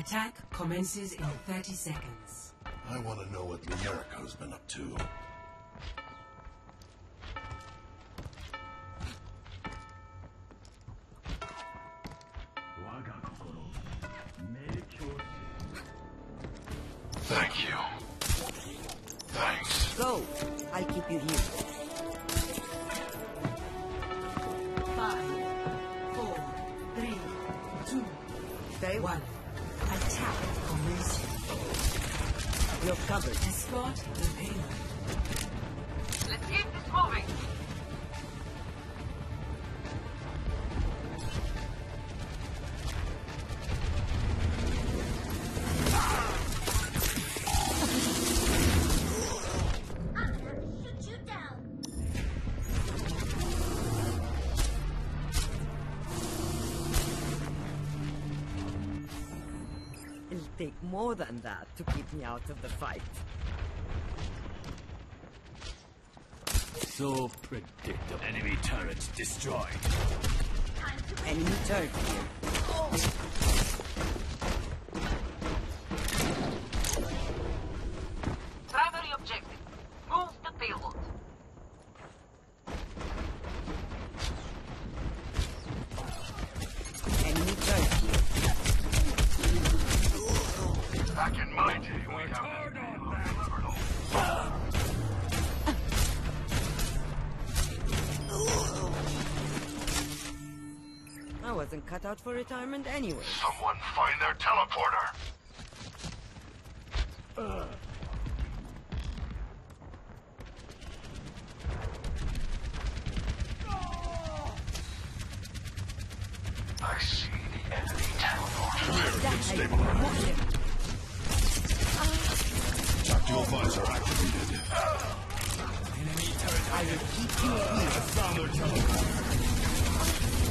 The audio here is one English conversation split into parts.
Attack commences in 30 seconds. I want to know what Lumerica's been up to. Thank you. Thanks. Go. I'll keep you here. 5, 4, 3, 2, Stay 1. Attack commencing. You're covered. Escort the payload. Let's keep this moving. It'll take more than that to keep me out of the fight. So predictable. Enemy turrets destroyed. Enemy turret here. Primary objective. Move the payload. Enemy turret here. Back in my day, we have I wasn't cut out for retirement anyway. Someone find their teleporter. I see the enemy teleporter. Clear. Stabilized. Tactical visor activated. I will keep you here. Found their teleporter.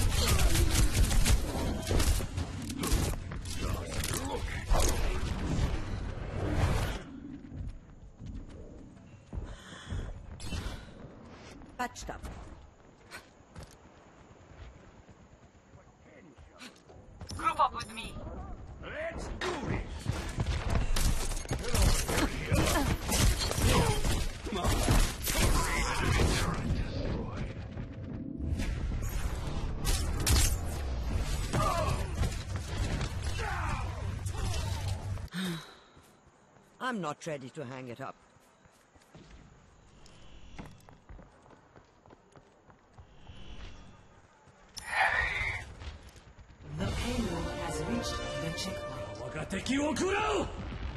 Patched up. Group up with me. Let's do this. I'm not ready to hang it up. The payload has reached the checkpoint. 我が敵を食らう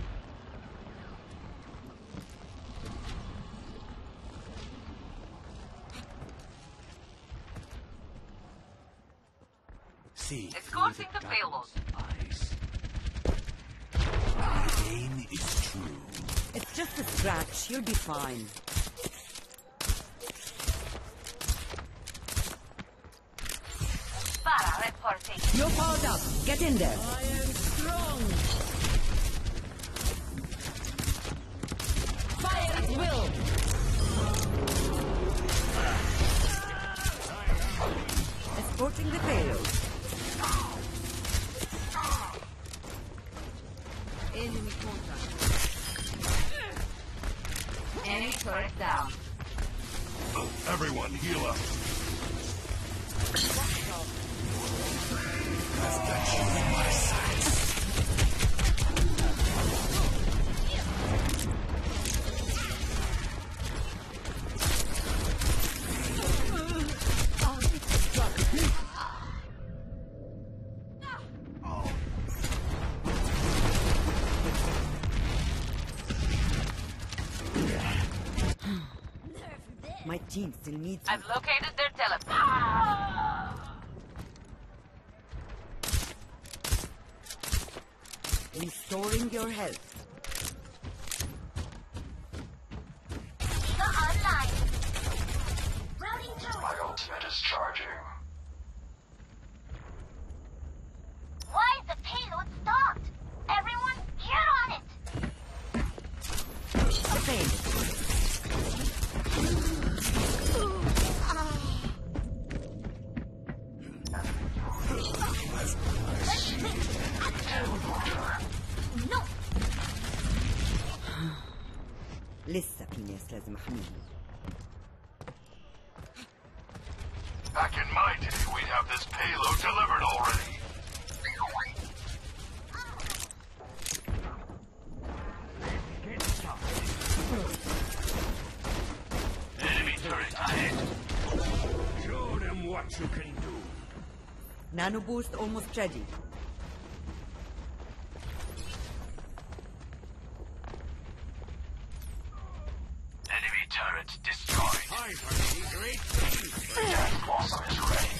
See Escorting through the payload. eyes. My aim is true. It's just a scratch. You'll be fine. Para reporting. You're powered up. Get in there. I am strong. Fire at will. Escorting the payload. Enemy contact. Enemy turret down. Everyone, heal up. I've got you in my sights. My team still needs me. I've located their teleport. Restoring your health. Online. Routing tower. My ultimate is charging. Why is the payload stopped? Everyone, get on it. The payload. No! لسه في ناس لازم احميهم. Back in my day, we'd have this payload delivered already. Enemy turret ahead. Show them what you can do. Nano boost almost ready. Enemy turret destroyed. Time for the great thing. Gas blossom is ready.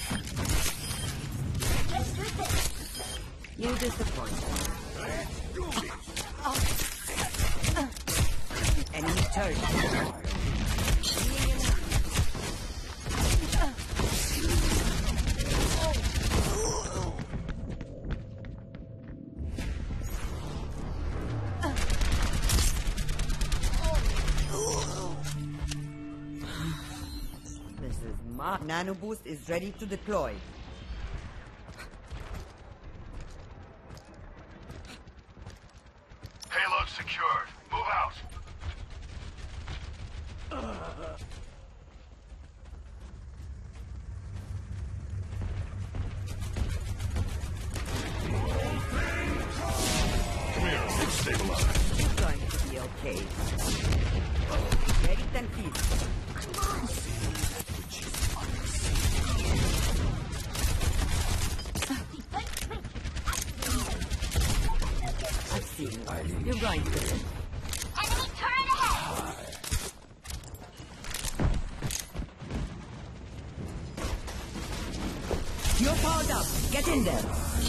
Let's do this! You disappoint. Enemy turret. This is my nano boost is ready to deploy. Payload secured. Move out. Come here. It's stabilized. It's going to be okay. Ready then feed. I've seen you. You're going to live. Enemy turret ahead! You're powered up. Get in there.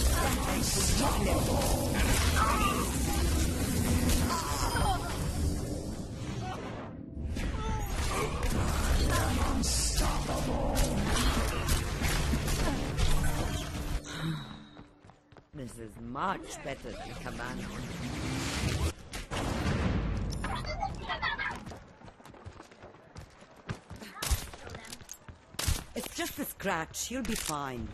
This is much better than Command. It's just a scratch. You'll be fine.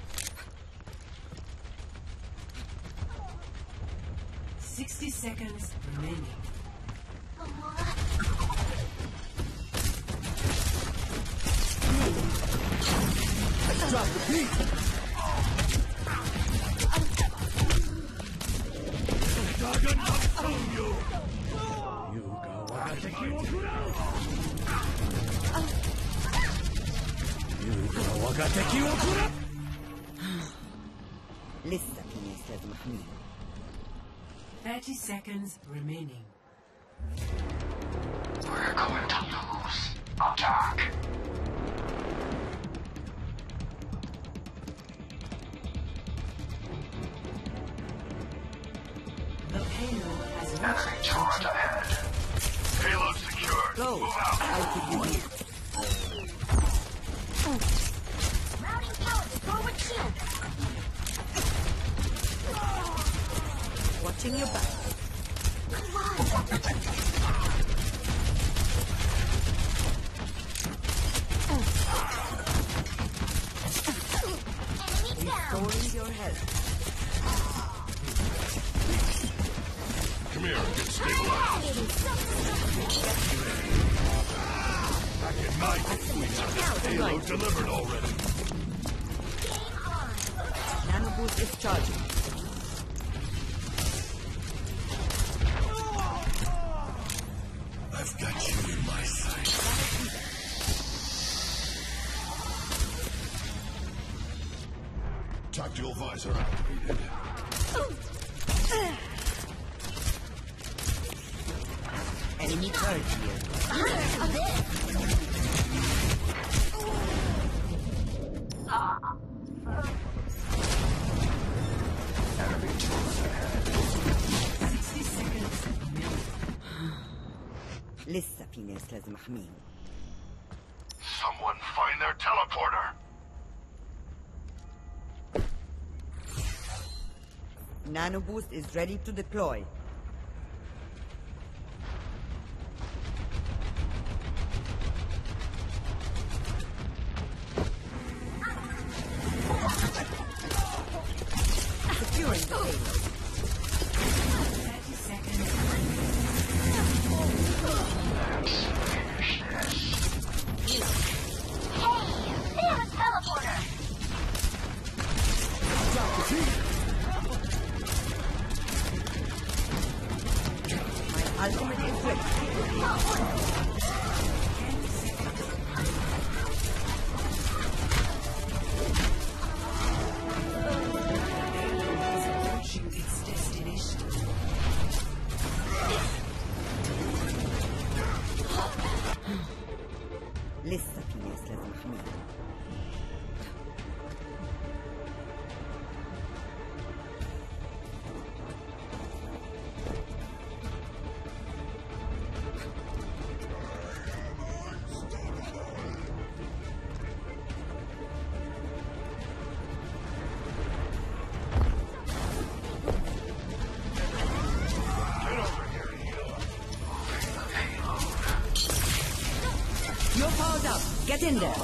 60 seconds remaining. Drop the beat. لسه في ناس لازم احميهم. 30 seconds remaining. We're going to lose. Attack. The payload has Enemy reached turret ahead. Payload secured. Go. Move out. I'll keep you here. Routing power, forward shield! Watching your back. Enemy down! Restoring your health. Come here. Get stabilized. Back in my day, we have this payload delivered already. Nano boost is charging. I've got you in my sight. Tactical visor activated. Enemy turret here. Enemy turret ahead. 60 seconds remaining. لسه في ناس لازم احميهم. Someone find their teleporter. Nano boost is ready to deploy. Securing the payload. 30 seconds. Hey, they have a teleporter. My ultimate is ready. Approaching its destination. لسه في ناس لازم احميها. You're powered up. Get in there.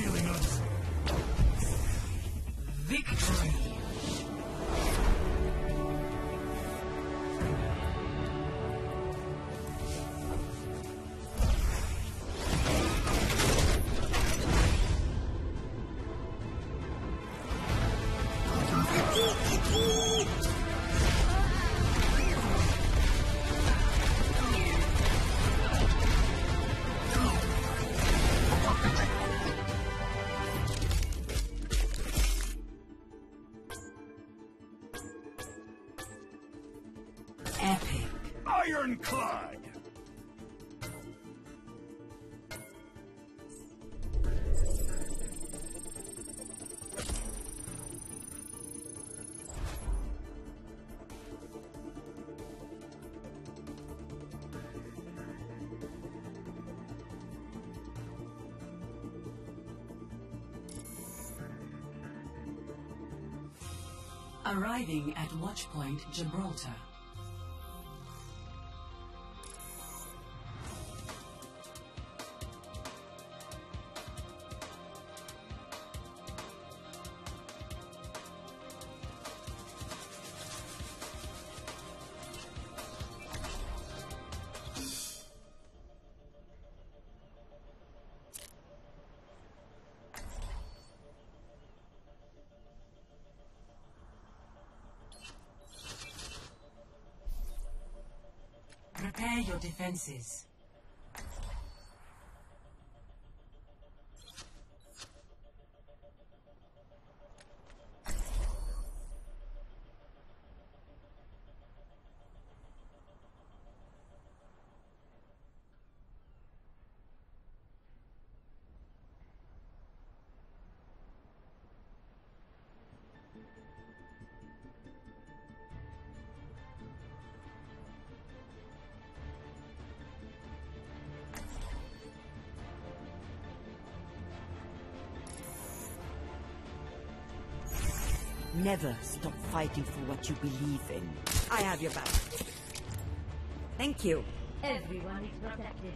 Victory. Epic. Ironclad! Arriving at Watchpoint Gibraltar. Prepare your defenses. Never stop fighting for what you believe in. I have your back. Thank you. Everyone is protected.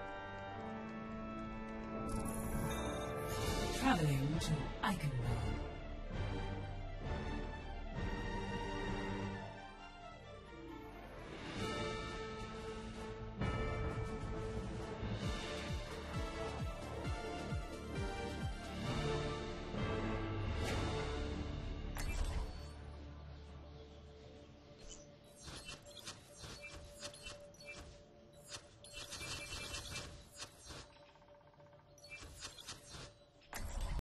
Traveling to Eichenberg.